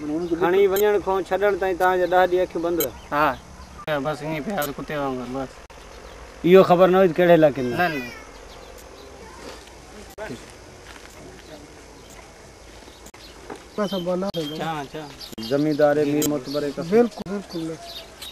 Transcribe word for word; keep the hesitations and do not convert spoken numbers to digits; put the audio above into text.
खणी वञण खां छॾण ताईं तव्हांजा ॾह ॾींहं अखियूं बंदि? हा बस ईअं पिया कुत्ते वांगुरु बस। इहो ख़बर न हुई कहिड़े इलाइक़े में? न न जमींदार मीर मोतबर? बिल्कुल बिल्कुल।